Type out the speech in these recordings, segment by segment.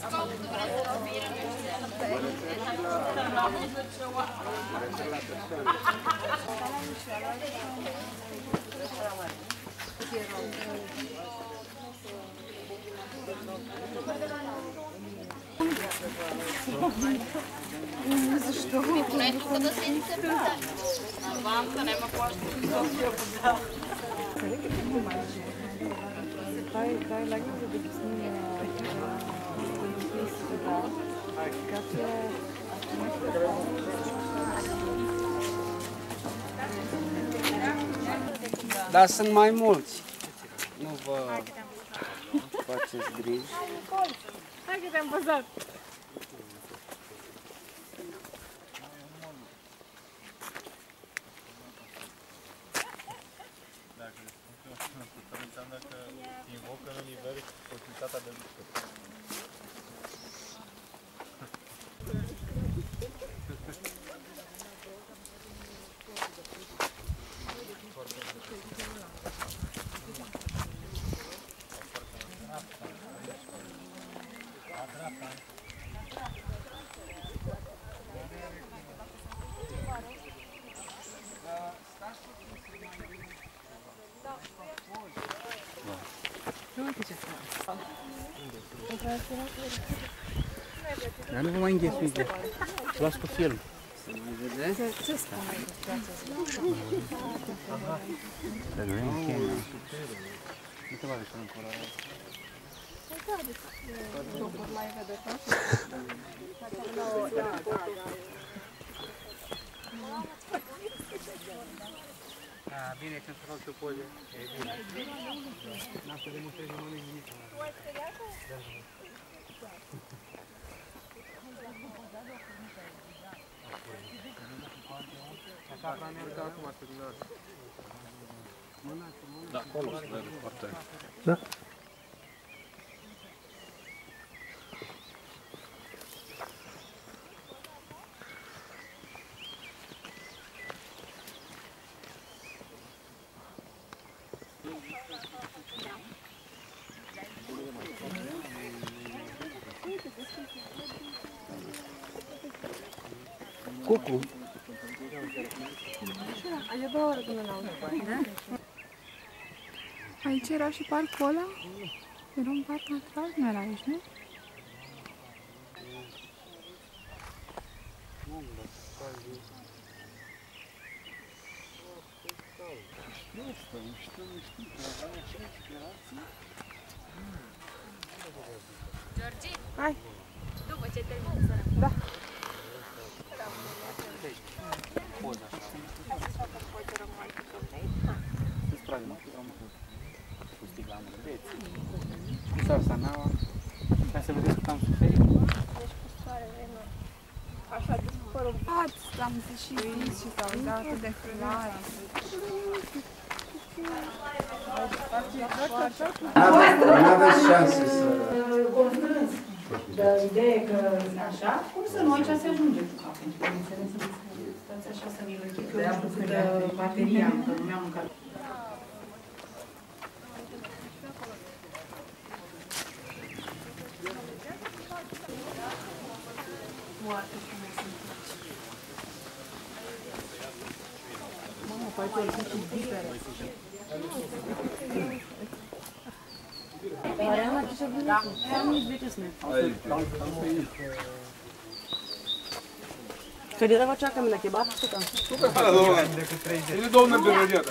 Защо? Не тук да се интерпретира. Навънка няма плаща. Дай легна, за да ги снимя олимпийската. Така че... Dar sunt mai mulți. Nu vă faceți griji. Hai că te-am văzut! Dacă înseamnă că invocă în univers posibilitatea de lucru. Dar nu vă mai înghesuiți. Las cu film. Să mai vedeți? Ce spune? Dar nu e încheie. Nu te bagi să nu cură. Bine, când să fac și o poze. E bine. N-am să demonstrez nimic. Așa ca merg acum pe dumneavoastră. Da, acolo se vede foarte. Da. Cucu. Ai două ore până la urmă. Aici era și parcul ăla? Era un parc natural? Nu era aici, nu? Georgi, Hai! după ce termin să rămân. Da! Poza așa. Să-ți tragi, nu? Cu sticla în veți. Cu sarsa naua. Ca să vedeți cât am suferit. Deci cu soarele, nu. Așa dispărut. Am zis și zis și s-au dat atât de clar. Nu aveți șanse să... Constrânți. Dar ideea e că așa, cum să nu aici se ajunge cu capul? Stați așa să mi-l închid, că eu nu știu câtă baterie am, că nu mi-am mâncat. Moarte și mai sunt plăci. Mamă, poate o zi și zibere. Mariana, ce se vede? Da, am nici de ce să ne Къде да чакаме на кебаб? Тук. Или долна бередята.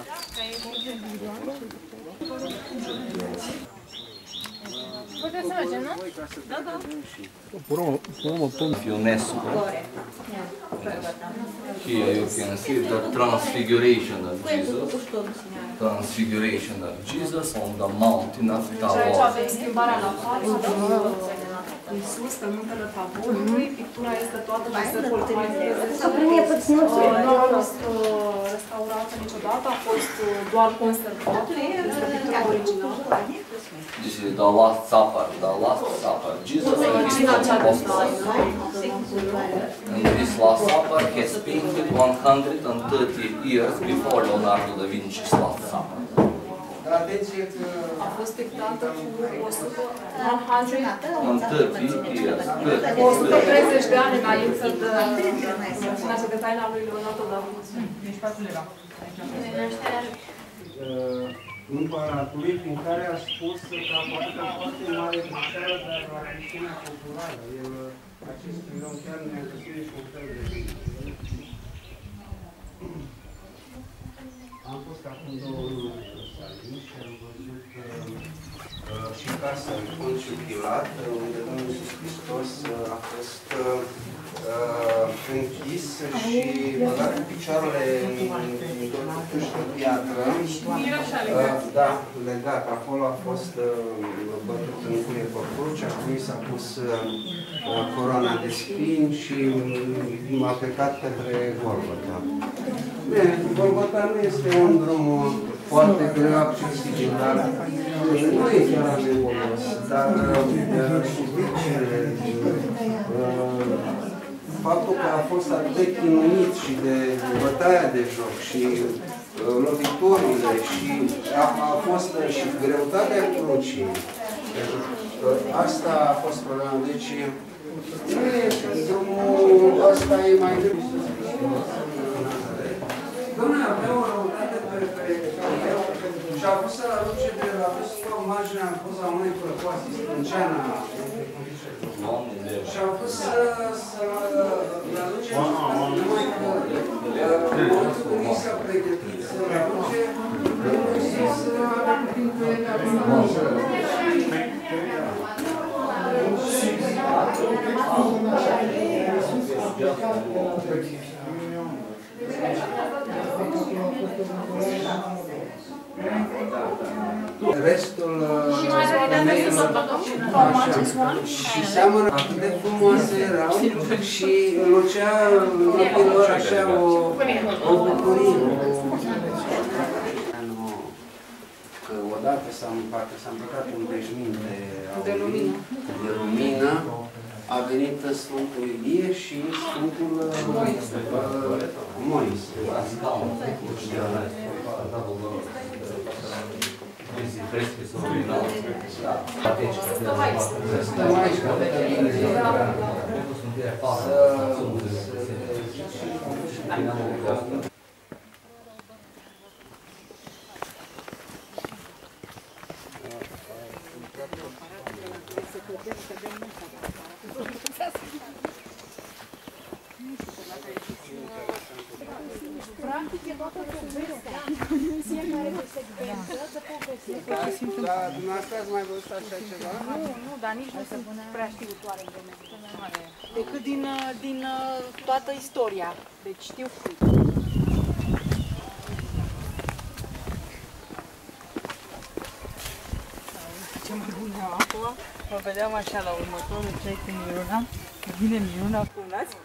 Puteți să mergem, nu? Da, da. UNESCO. Here you can see the transfiguration of Jesus. Transfiguration of Jesus on the mountain of Tabor. Avem schimbarea la față, Iisus pe muntele Taborului, pictura este toată de nu a fost restaurată niciodată, a fost doar conservată, este pictura originală. This is the Last Supper, Jesus and his apostles. And this Last Supper has painted 130 years before Leonardo da Vinci's Last Supper. atenție că... A fost pictată cu 130 de ani înainte de nașterea de taina lui Leonardo da Vinci. Deci 4 leva. Împăratului, prin care a spus că a făcut o foarte mare greșeală, dar la chestiunea culturală. Acest pilon chiar ne-a găsit și un fel de bine. Am fost acum 2 luni în Salin și am văzut și casa lui Ponciu Pilat, unde Domnul Iisus Hristos a fost închis și băgat cu picioarele în piatră. Da, legat. Acolo a fost bătut în cuie pe cruce, apoi s-a pus coroana de spini și a plecat către Golgota. Bine, Golgota nu este un drum foarte greu accesibil, dar nu e chiar anevolos, dar subiectele, faptul că a fost atât de chinuit și de bătaia de joc și loviturile și a fost și greutatea crucii. Asta a fost problema. Deci, drumul ăsta e mai greu. Dom'le, avea o răutate pe el și a pus să-l aduce de la o marginea în poza unei prăpoase stânceană. Și a pus să-l aduce numai că în momentul când i s-a pregătit să-l aduce, Domnul Iisus a repetit că el a restul și seamănă atât de frumoase erau și lucea lor așa o bucurie. Că odată s-a împăcat un veșminte de lumină, a venit Sfântul Ilie și Sfântul Moise. Stăm aici, că vedem bine. Practic e toată povestea. Fiecare de secvență de poveste. Dar dumneavoastră ați mai văzut așa ceva? Nu, dar nici nu sunt prea știutoare de decât din toată istoria. Deci știu cât. Ce mai bune acum, mă vedeam așa la următorul cei cu Miruna. Vine Miruna cu unați.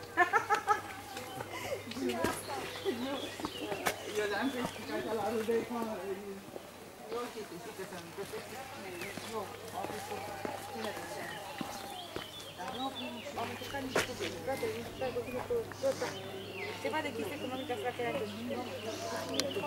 Eu le-am explicat la rude că eu știu că să-mi găsești nu, au fost bine de ce. Dar nu am încercat niște cuvinte, frate, niște cuvinte cu ăsta. Ceva de chestii economică, frate, era